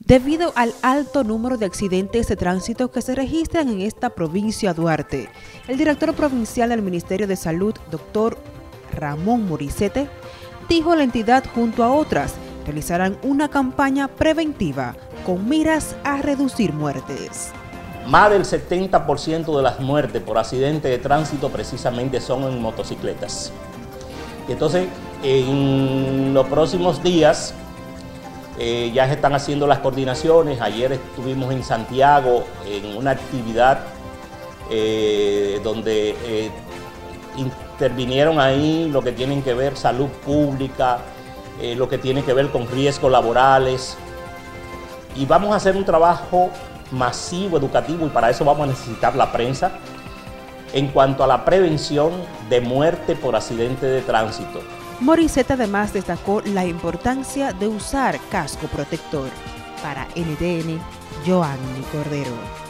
debido al alto número de accidentes de tránsito que se registran en esta provincia Duarte. El director provincial del Ministerio de Salud, Dr. Ramón Morissette, dijo a la entidad junto a otras realizarán una campaña preventiva con miras a reducir muertes. Más del 70% de las muertes por accidente de tránsito precisamente son en motocicletas. Y entonces, en los próximos días, ya se están haciendo las coordinaciones. Ayer estuvimos en Santiago en una actividad donde intervinieron ahí lo que tienen que ver salud pública, lo que tiene que ver con riesgos laborales. Y vamos a hacer un trabajo masivo, educativo, y para eso vamos a necesitar la prensa en cuanto a la prevención de muerte por accidente de tránsito. Morissette además destacó la importancia de usar casco protector. Para NTN, Joanny Cordero.